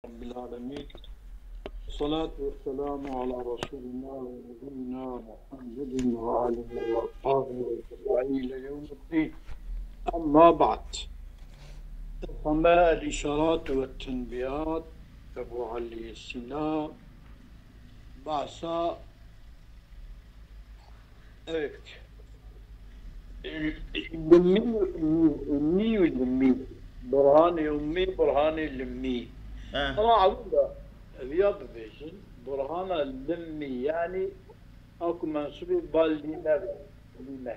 رب العالمين. الصلاة والسلام على رسولنا ونبينا محمد وآله وأصحابه أجمعين إلى يوم الدين. أما بعد، فما الإشارات والتنبيهات أبو علي السلام بعثا evet. أمي والأمي برهاني أمي برهاني الأمي أنا أقول رياض بيجن برهان اللمي يعني أكو منصوبي بالدينا لما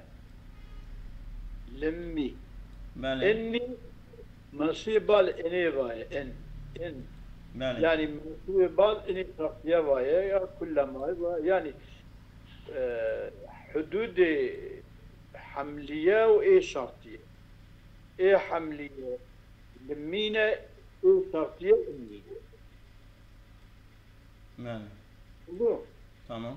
لمي بله إني منصوبي بال إني باي إن بله يعني منصوبي بال إني تغطية باي كل ما يعني حدود حملية وإيه شرطية إيه حملية لمينا إيه شرطية إني بله تمام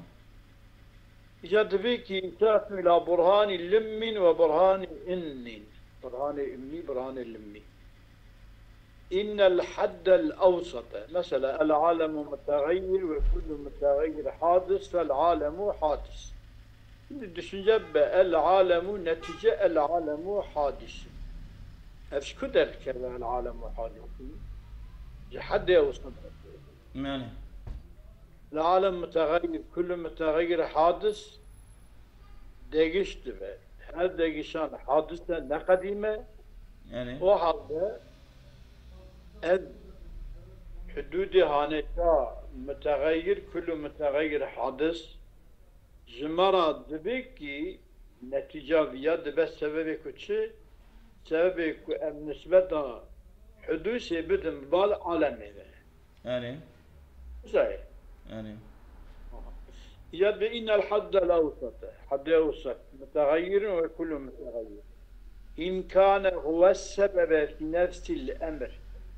يدفيك ينتهي إلى برهان لم وبرهان إن برهان إمي برهان لمي إن الحد الأوسط مثلا العالم متغير وكل متغير حادث فالعالم حادث الدشنجب العالم نتيجة العالم حادث أفش كدر كذا العالم حادث حد أوسط بله العالم متغير كل متغير حادث değişti ve her değişen hadise ne kadime يعني o halde en hududi haneka mütegayyir kullu mütegayyir hadis jimara demek ki netice veya debe sebebi kuçi sebebi ku em nisbeta hudusi bidim bal alemine يعني güzel يعني يد إن الحد الأوسط حد أوسط متغير وكل متغير إن كان هو السبب في نفس الأمر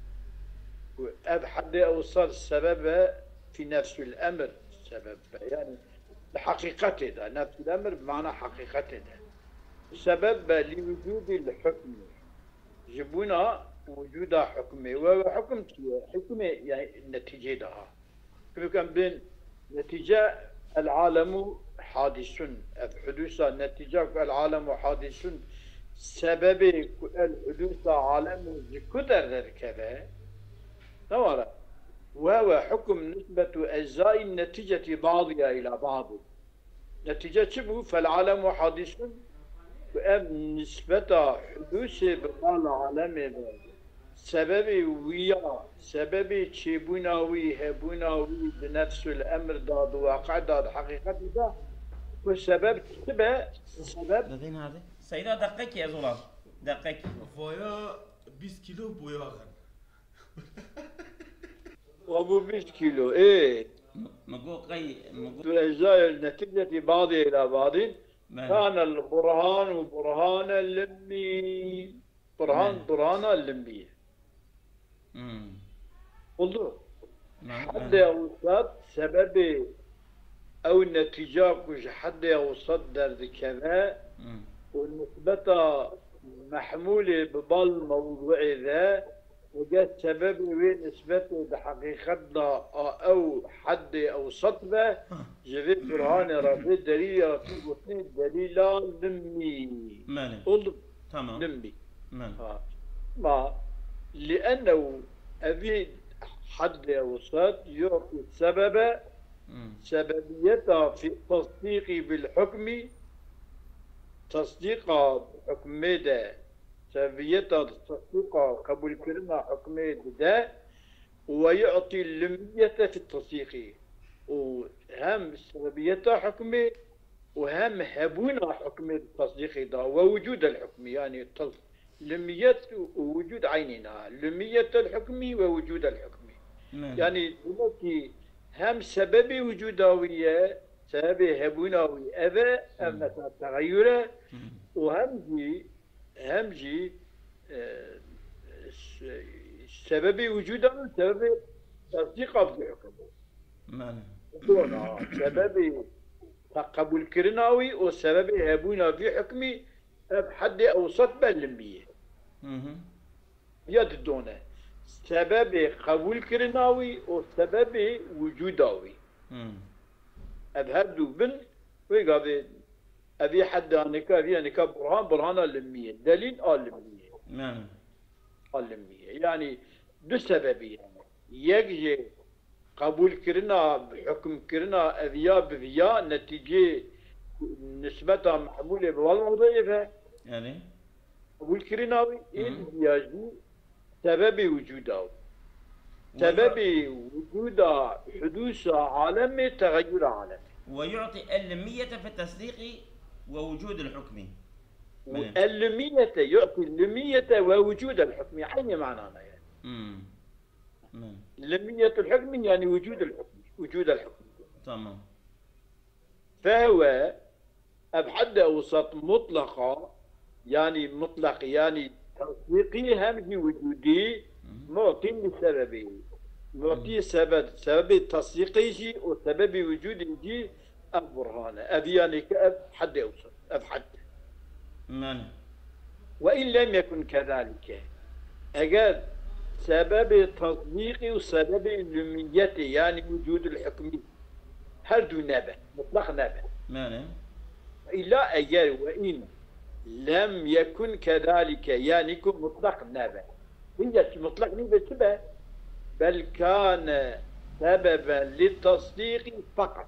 حد أوسط السبب في نفس الأمر سبب يعني حقيقته ده نفس الأمر بمعنى حقيقته ده سبب لوجود الحكم جبنا وجود حكمه وحكم حكمه يعني النتيجة ده كم بين نتيجة العالم حادث حدوث نتيجة العالم حادث سبب الحدوث عالم كدر كذا نورا وهو حكم نسبة أجزاء النتيجة بعضها إلى بعض نتيجة شبه فالعالم حادث نسبة حدوث بقال عالم سببي ويا سببي تشيبوناوي هبوناوي بنفس الامر داد واقع داد حقيقة ده والسبب تبع السبب لدين هذه سيدة دقيقة يا زلال دقيقة Voya 20 kilo boyağın. وابو 20 كيلو ايه مقو قي مقو الأجزاء النتيجة بعضها إلى بعض بله كان البرهان وبرهان اللمي برهان اللمي قلت حد أوسط سبب أو النتيجة كش حد أوسط درد كذا والنسبة محمولة ببال موضوع ذا وجاء سبب وين نسبته بحقيقتنا أو حد أوسط به جريت برهان ربي دليل واثنين دليلا لمي بله قلت تمام لمي بله ما لأنه أبي حد أوسط يعطي السبب سببيتها في التصديق بالحكم تصديق حكم ده سببيتها تصديق قبول كلمة حكم ده ويعطي اللمية في التصديق وهم سببيتها حكم وهم هبونا حكم التصديق ده ووجود الحكم يعني لمية ووجود عيننا لمية الحكم ووجود الحكم يعني دلوقتي هم سبب وجوداوية سبب هبوناوي أذى أم مثلا تغيره هم جي سبب وجوده سبب تصديق في حكمه بله سبب تقبل كرناوي وسبب هبونا في حكمي بحد أوسط باللمية يد دونه سبب قبول كرناوي وسبب وجوداوي أبهدو بن ويقابل أبي حد أنك أبي أنك برهان اللمية دليل اللمية نعم اللمية يعني دو سببي يعني يجي قبول كرنا بحكم كرنا أذياء بذياء نتيجة نسبتها محمولة بالوضعية يعني قبول كرناوي يجي سبب وجوده سبب وجود حدوث عالم تغير عالم ويعطي اللمية في التصديق ووجود الحكم. اللمية يعطي اللمية ووجود الحكم يعني معناها يعني لمية الحكم يعني وجود الحكم وجود الحكم تمام. فهو بحد أوسط مطلقة يعني مطلق يعني تصديقي هم وجودي معطي لسببه معطي سبب التصديقي جي وسبب وجودي جي البرهان أبي يعني حد أوسط أبحد وإن لم يكن كذلك أجل سبب التصديق وسبب اللمية يعني وجود الحكم هردو نبه مطلق نبه إلا أجل وإن لم يكن كذلك يعني يكون مطلق نبه هي مطلق نبه بل كان سببا للتصديق فقط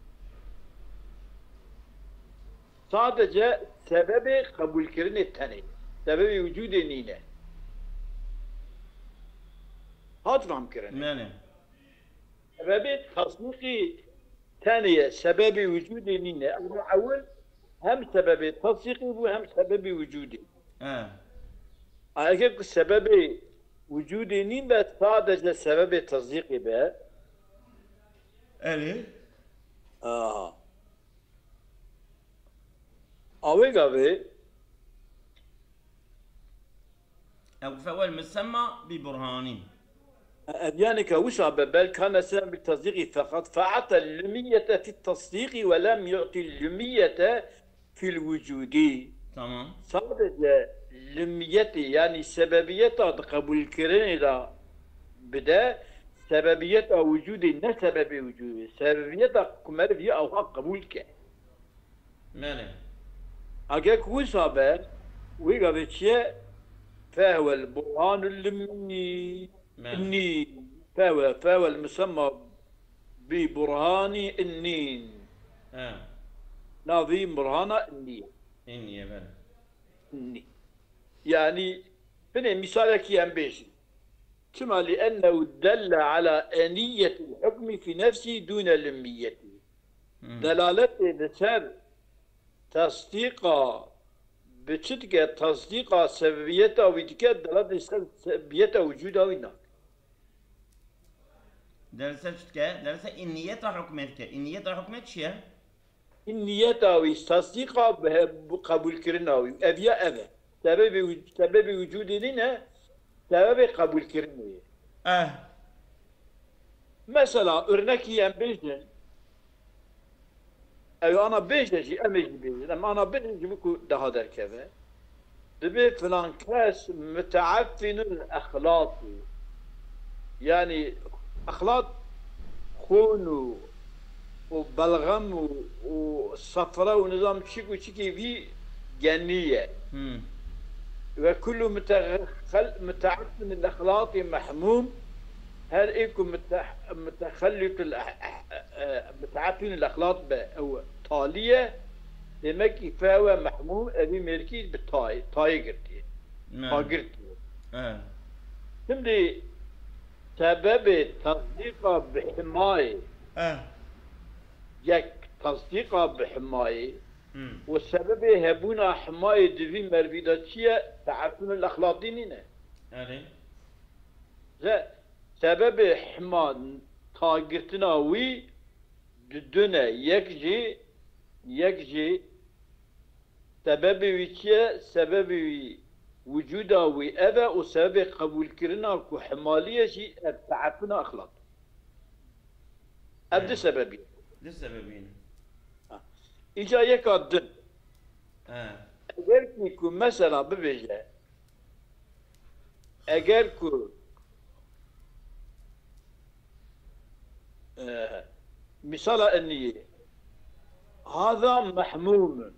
صادق سبب قبول كرن الثاني سبب وجود نينا هذا فهم كرن سبب التصديق ثانية سبب وجود نينا الأول هم سبب التصديق وهم سبب وجودي أكيد سبب وجود نينا صادق سبب التصديق به أوي قبل أو فهو المسمى ببرهان أديانك وشعب بل كان سبب التصديق فقط فأعطى اللمية في التصديق ولم يعطي اللمية في الوجود تمام صادق اللمية يعني سببية قبول كرين بدا سببية وجود لا سبب وجود سببية كمال أو قبول كه أجاك وصابه ويقابل شيء فهو البرهان النين فهو المسمى ببرهان النين نظيم برهان النين النين يعني فين مثالك يا بيشي ثم لأنه دل على أنية الحكم في نفسه دون لميته دلالته بسبب تصديقا بتصدق تصديقا سببيته ويتكاد دلالة سببيته وجوده هناك درسة إنيته حكمتك إنيته حكمت شيء النية وتصديقا بقبول كرناوي أبيا أبا سبب وجود لنا سبب قبول كرناوي مثلا أرنكي أم بيجن أو أنا بيجي أمي بيجي لما أنا بيجي بكو ده هذا كذا دبي فلان كاس متعفن الأخلاق يعني أخلاق خون وبلغم وصفرة ونظام شيك وشيكي في جنية وكل متعفن الأخلاق محموم هل إيكم متخلف متعفن الأخلاق أو طالية demek فهو محموم أبي مركز بالطاي طايقرتي طايقرتي şimdi سبب تصديقه بحماية يك تصديقه بحماية والسبب هبونا حماية دفي مربيداتية تعفن الأخلاق دينينا سبب حمان طاقتنا وي ددنا يكجي سبب ويشيا سبب وجوده وأبا وسبب قبول كرنا وحمالية شيء تعفنا أخلاق أبدا سببين دي السببين إجا يكادن أجر كو مثلا ببجة أجر كو مثال النية هذا محموم،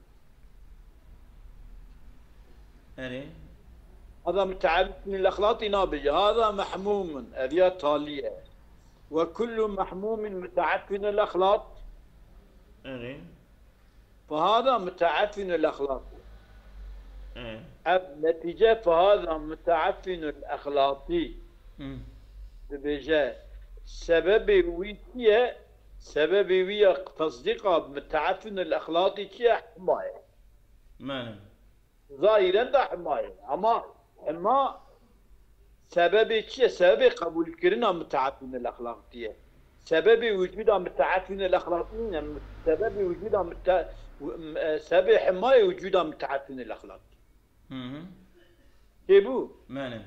اري هذا متعلق من الأخلاط نابجة، هذا محموم أبيات تالية، وكل محموم متعفن الأخلاط، اري فهذا متعفن الأخلاط. ايه نتيجة فهذا متعفن الأخلاطي بجاه سبب ويتيا، سبب ويا تصديقها بمتعفن الأخلاطي كي حماية ماله ظاهرا ده حماية، أما سبب كي سبب قبول كرنا متعفن الأخلاقية، سبب وجودها متعفن الأخلاقيين، سبب وجودها سبب حماية وجودها متعفن الأخلاق. كيفو؟ ماله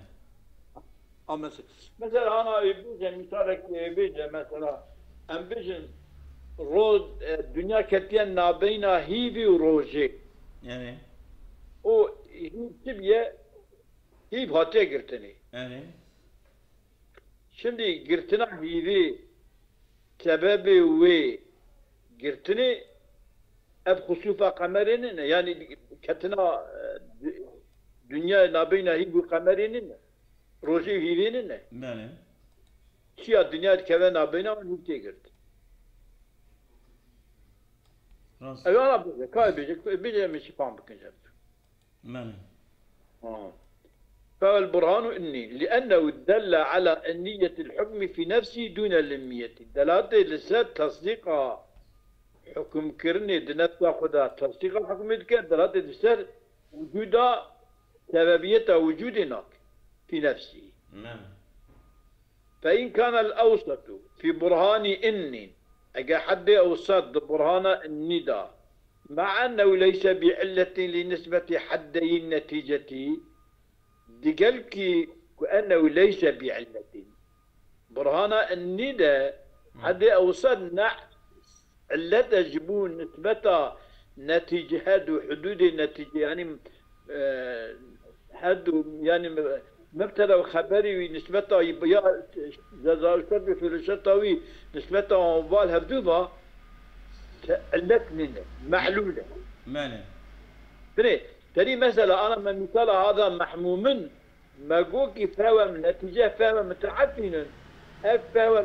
مثلا أنا يبوجن مثالك يبوجن مثلا أمبيجن رود الدنيا كتير نابينا هيبي وروجي يعني او هيب تبيه هيب هاتي قرتني يعني şimdi قرتنا هيبي سببي وي قرتني اب خسوفا قمرين يعني كتنا دنيا نابينا هيب وقمرين روجي هيبين ماله شيا الدنيا كذا نابينا ونبتي قرت راس ايوه انا كاي بيجي مش فاهم بكنجاب ماله فالبرهان إني لأنه دل على أنية الحكم في نفسه دون الأمية، دلالة لسات تصديق حكم كرني دنفسه خدا تصديق الحكم دلالة لسات وجود سببية وجود هناك في نفسه. ماله فإن كان الأوسط في برهان إني أجا حد أوسط برهان الندى مع أنه ليس بعلة لنسبة حدي النتيجة دقلكي كأنه ليس بعلة برهان الندى حد أوصلنا علة جبون نسبة نتيجة هذا حدود النتيجة يعني حد يعني مبتدا وخبري نسبته يبقى جزاء الكذب في الشطوي نسبته مبال هبدوبة علتنا معلولة ماله تري مثلا أنا من مثال هذا محموم ما قوكي فهو من نتيجة فهو متعفن فهو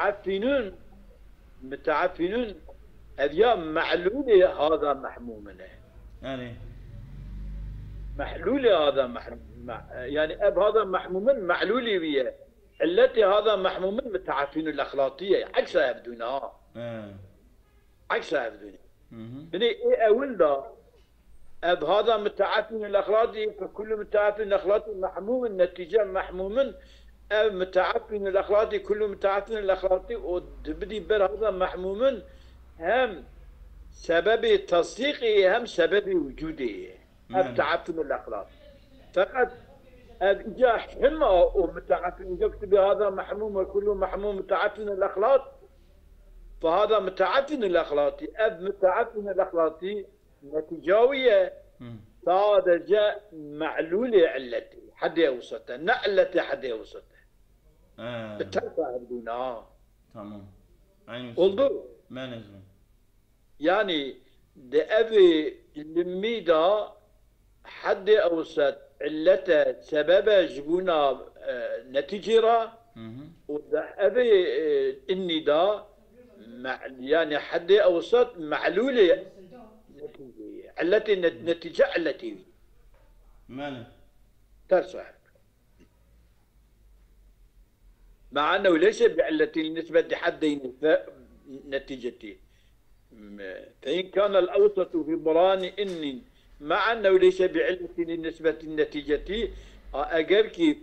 متعفنون اليوم معلولة هذا محموم يعني محلولة هذا يعني أب هذا محموم معلولة وياه التي هذا محموم متعفن الأخلاقية عكسها بدونها عكسها بدونها بني إيه أولدا أب هذا متعفن الأخلاقي فكل متعفن الأخلاقي محموم النتيجة محموم أب متعفن الأخلاقي كل متعفن الأخلاقي وتبدي بر هذا محموم هم سبب تصديقه هم سبب وجوده أب تعفن الأخلاق فقط أب إجا حمى ومتعفن يكتب هذا محموم وكل محموم متعفن الأخلاق فهذا متعفن الأخلاقي أب متعفن الأخلاقي نتيجاوية هذا جاء معلولة علتي حد يوسطها نعلتي حد يوسطها بترفع بدونها تمام انظر ما نزل يعني ده أبي الميدا حد أوسط علته سبب جبونا نتيجة وده أبي النداء يعني حد أوسط معلولة التي نتيجة التي ماله ترسح مع أنه ليس بعلة بالنسبة لحدين نتيجته فإن كان الأوسط في بران إني مع أنه ليس بعلة بالنسبة لنتيجته أجرك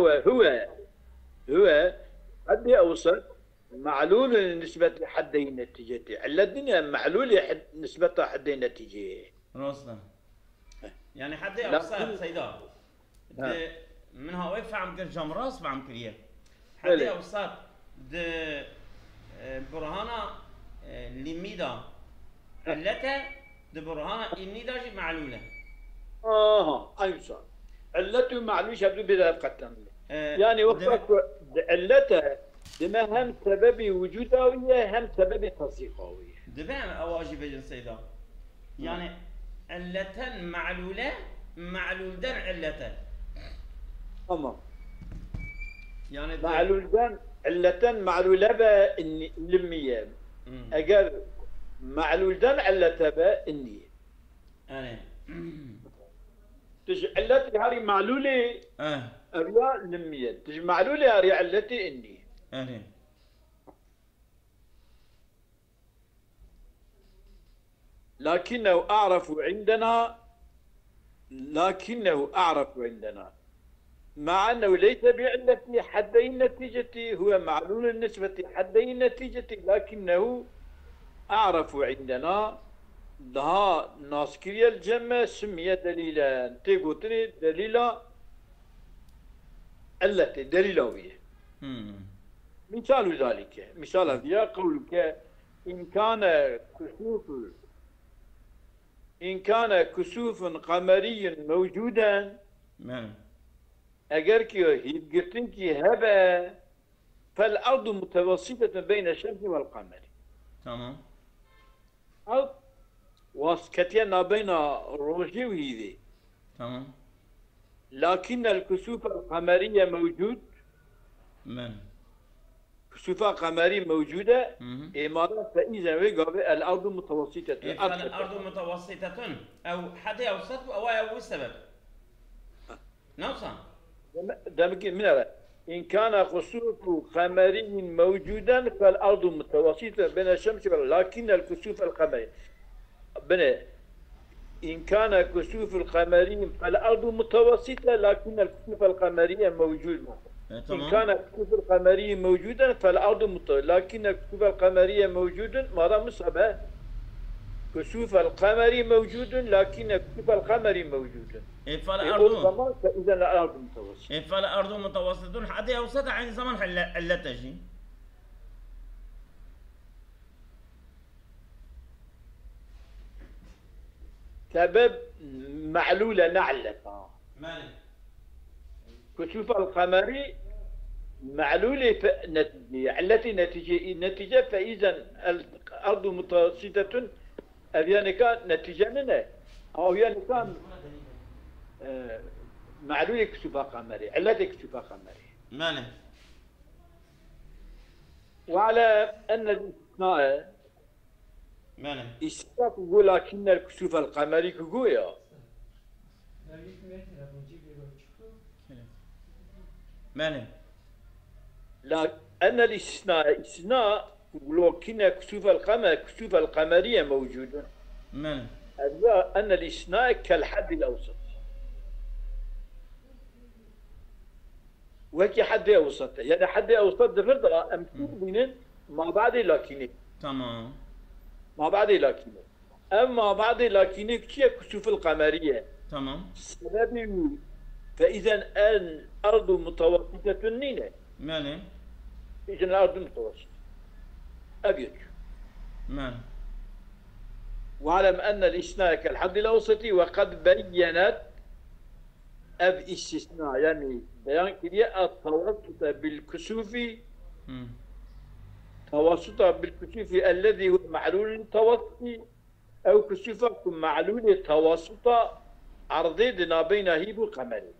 هو حد أوسط معلول بالنسبة لحدي نتيجته على الدنيا معلول نسبة حدي نتيجة راسنا يعني حدي أوسط سيدا منها وقف عم كرجم راس بعم كريه حدي أوسط د برهانا لميدا علته د برهانا النيدا جي معلولة أي علته معلول شبدو بذهب قتن يعني وقفك علته دما هم سبب وجوداوية هم سبب تصديقاوية. دبان أواجي بجن سيدا يعني علة معلولة معلولدان علة أما يعني معلولدان علة معلولة با إني لمية أجر معلولدان علة با إني أنا تج علتي هاري معلولة أريا لمية تج معلولة هاري علتي إني أنا لكنه أعرف عندنا مع أنه ليس بعلة حدي النتيجة هو معلول النسبة حدي النتيجة لكنه أعرف عندنا لها ناسكريا الجمع سمي دليلا تيغوتري دليلا علة دليلوية مثال ذلك مثال هذا قولك إن كان كسوف قمري موجودا أجر كيو هيبقتنكي هبا فالأرض متوسطة بين الشمس والقمر. تمام. أو واسكتينا بين روجي وهذي. تمام. لكن الكسوف القمرية موجود. كسوف قمري موجودة. إمارة فإذا وقع الأرض متوسطة. الأرض متوسطة أو حد يوسط أو السبب. نوصل. من إن كان كسوف قمري موجودا فالأرض متوسطة بين الشمس لكن الكسوف القمري إن كان كسوف القمري فالأرض متوسطة لكن الكسوف القمرية موجودة. إن كان الكسوف القمري موجودا فالأرض متوسطة لكن الكسوف القمرية موجودا ماذا مصابة؟ كسوف القمري موجود لكن الكسوف القمري موجود. فإذا الأرض متوسطة. فالأرض متوسطة حتى يوسط عن زمن علة شيء. سبب معلولة نعلة. كسوف القمري معلولة علة نتيجة فإذا الأرض متوسطة أبيان كان نتيجة منه أو يعني كان معلولة كسوف قمري علة كسوف قمري. وعلى أن الاستثناء استثناء يقول لكن الكسوف القمري كقويا لا أن الاستثناء يقول لكن كسوف القمرية موجود. أن الاستثناء كالحد الأوسط. وكي حد أوسط يعني حد أوسط دفرضها أمثيل بين ما بعد لكنه. تمام. ما بعد لكنه. أما بعد لكنه كي كسوف القمرية. تمام. سببه فإذا الأرض متوسطة نينة. إذا الأرض متوسطة. أبيض. واعلم أن الاستثناء كالحد الأوسطي وقد بينت استثناء يعني بيان كده التوسط بالكسوف توسط بالكسوف الذي هو معلول التوسطي أو كسوف معلول التوسط عرضي بين هيب وقمري.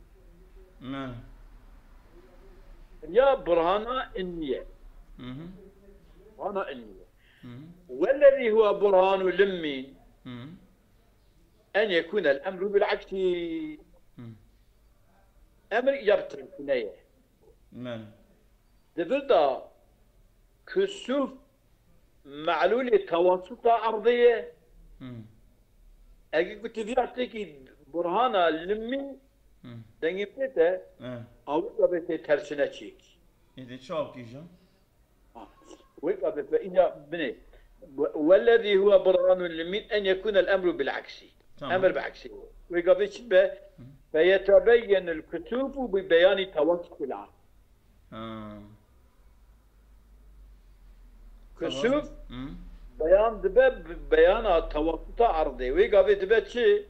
يا برهانا النية. برهانا النية. والذي هو برهان لمين أن يكون الأمر بالعكس أمر يبطل الكناية. دفلتا كسوف معلولة توسط أرضية أجي كنت في أعطيك برهانا لمين دنجي بيتا أو بيتا ترسنا تشيك. إذا شاب كيجا فإذا بني والذي هو برهان لمن أن يكون الأمر بالعكس. أمر بعكسي ويقابل شبه فيتبين الكسوف ببيان توسط العرض. كسوف بيان دباب بيان توسط عرضي ويقابل دباب شيء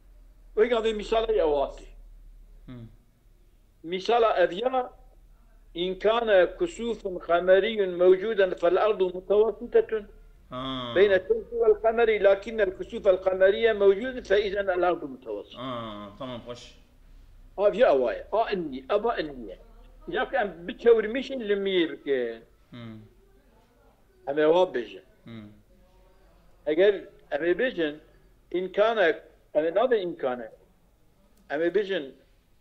ويقابل مثال أواتي مثال أذياء إن كان كسوف قمري موجودا فالأرض متوسطة بين الشمس والقمر، لكن الكسوف القمرية موجودة فإذا الأرض متوسطة. تمام خش. في أوايا إني أبا إني ياك أم بتشاور مش اللي ميرك أما هو بيجن أجل أما بيجن إن كان أما نادى إن كان أما بيجن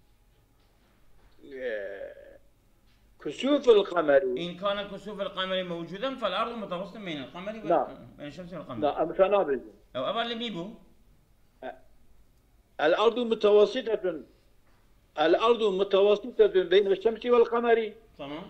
كسوف القمر. إن كان كسوف القمر موجودا فالأرض متوسطة بين القمر بين الشمس والقمر. لا أما كان بيجن أو أبا اللي بيبو الأرض متوسطة، الأرض متوسطة بين الشمس والقمر. تمام.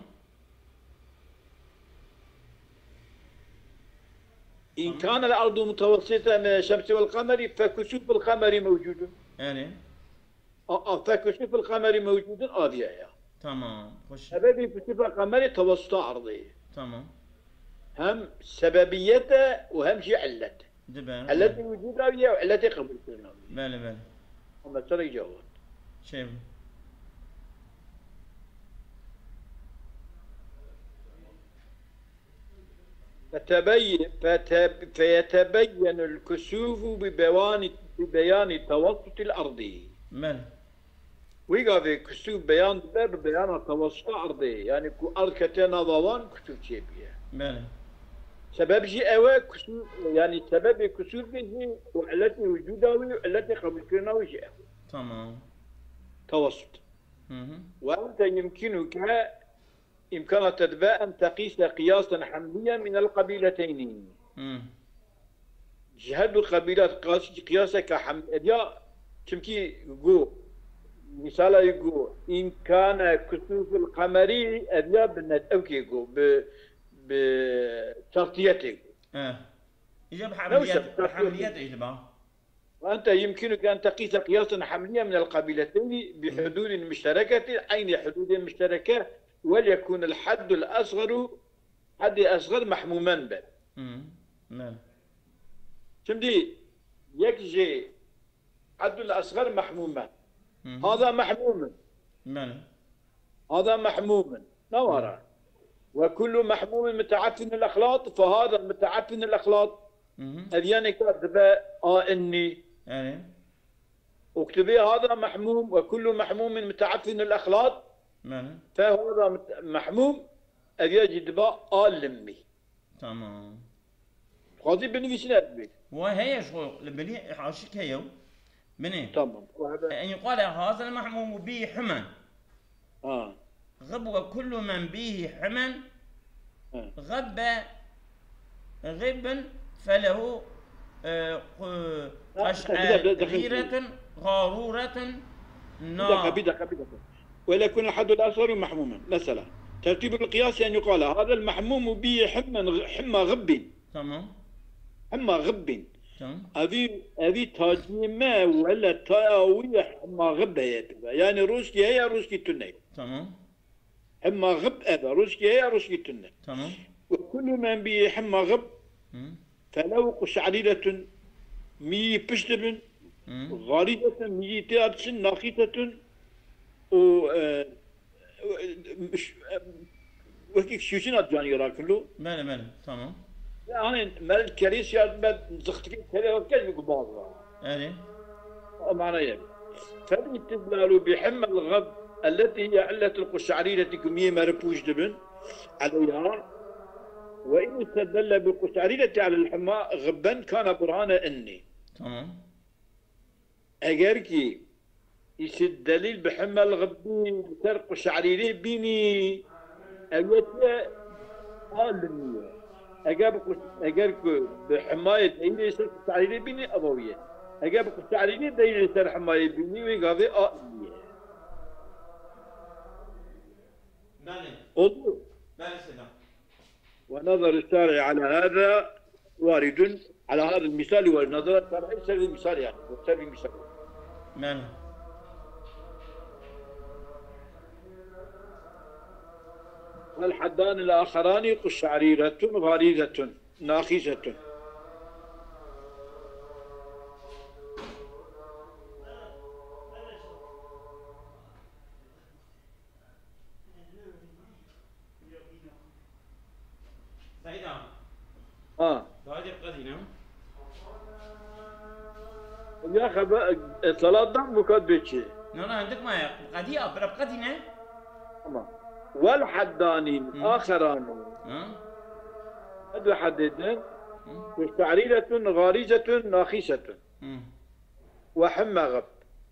إن كان الأرض متوسطة بين الشمس والقمر فكسوف القمر موجود. يعني فكسوف القمر موجود يا. تمام خش. سبب كسوف القمر توسط أرضي. تمام. هم سببيته وهم شيء علته. التي وجودها هي وعلتي قبل كنا. بله. أما ترى جواب. شيء. فيتبين الكسوف ببيان توسط الأرض. بله. ويقع في كسوف بيان ببيان توسط الأرض، يعني أرض كتنا ضوان كسوف شيبية. بله. سبب شيء أوا كسوف، يعني سبب كسوف به وعلته وجوده وعلته قبل كنا وشيء. تمام. توسط. وأنت يمكن تتباء أن تقيس قياسا حمليا من القبيلتين. جهد القبيلات قياسك حمليا تمكي جو مثال يقول إن كان كسوف القمري أبيا بنت أوكي جو بشرطيته. إجابة حمليات إجابة. وأنت يمكنك أن تقيس قياسا حمليا من القبيلتين بحدود مشتركة، أين حدود مشتركة؟ وليكن الحد الأصغر حد أصغر محموما به. نعم. شمدي يكجي حد الأصغر محموما. هذا محموم. نعم. هذا محموم نورا. وكل محموم متعفن الأخلاط، فهذا متعفن الأخلاط. أبياني كاتبة إني. اكتبي هذا محموم، وكل محموم متعفن الأخلاط. فهذا محموم أجد باء لمي. تمام. قاضي بني سنة وهي شغل بني حاشك هيو بني. تمام. أن يقال هذا المحموم به حمى. غب وكل من به حمى غب فله قشعريرة غارورة نار. وليكن الحد الأصغر محموما. مثلا ترتيب القياس أن يقال هذا المحموم به حمى غب. تمام. حمى غب. تمام. أبي تاجيما ولا تاوي حمى غب يعني روسكي هي روسكي تنين. تمام. حمى غب أبا روسكي هي روسكي تنين. تمام. وكل من به حمى غب فلو قشعريرة مي بشتبن غاريدة مي تاتسن ناقيتة و وكيك شوشنات جاني راكلو. بله تمام. يعني مال كريس يا بد زختك كذا وكذا قباض. معناه يعني. فبيتدلالوا بحمى الغب التي هي علة القشعريرة كمية مربوش دبن عليها، وإن استدل بالقشعريرة على الحمى غبا كان برهانا إني. تمام. أجركي يسد دليل بحمى الغبي بسرق قشعريرة بيني أجت قال أجابك بحماية إني يسرق قشعريرة بيني أبوية. أجابك قشعريرة دليل يسرق حماية بيني ويقاضي أبوية. بله سلام. ونظر الشارع على هذا وارد، على هذا المثال والنظر الشارعي سبب المثال يعني سبب المثال. نعم. والحدان الآخران قشعريرة غليظة ناخسة. سيدا هذه القدينة يا خبا صلاة دم بكات بيتشي لا عندك ما قدية برب قدينة تمام والحداني آخران هذا حددن تعريرة غارزة ناخسة وحمى غب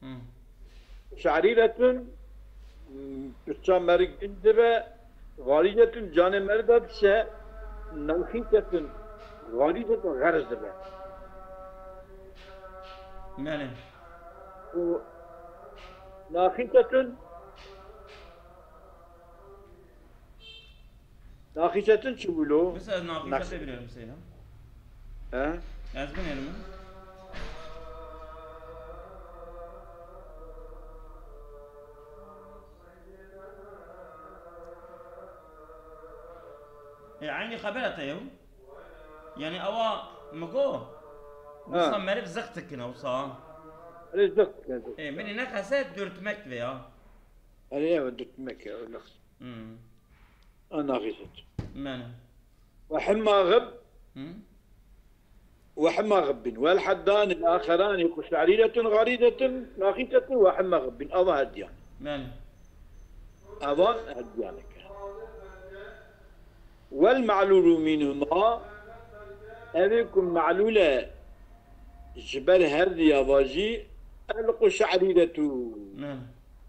شعريرة تشامرق اندبا غارزة جان مردد شا ناخسة غارزة غرز دبا ماله ناخسة ناخسة شو بلو؟ بس ناخسة بنيرم سيدا ها؟ از بنيرم يعني خبرته يوم يعني أوا مقو وصا مرف زختك هنا وصا رزق إيه من هناك حسيت دورت مكتبة يا أنا ودت مكة ولا أنا غيثت مانا وحما غب وحما غب والحدان الآخران قشعريرة غريدة ناخسة وحما غب أضا هديان مانا أضا هديانك والمعلول منهما أبيكم معلولة جبل هذه يا باجي القشعريرة مانا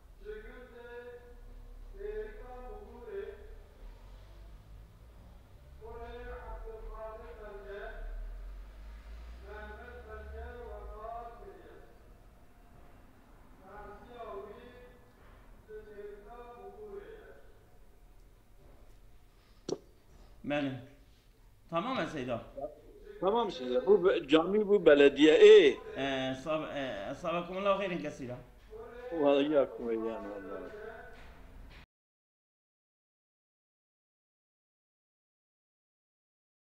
ماله تمام يا سيدا تمام سيدي بو جامي بو بلدية ايه صابكم الله خير كثيرا وإياكم وإيانا والله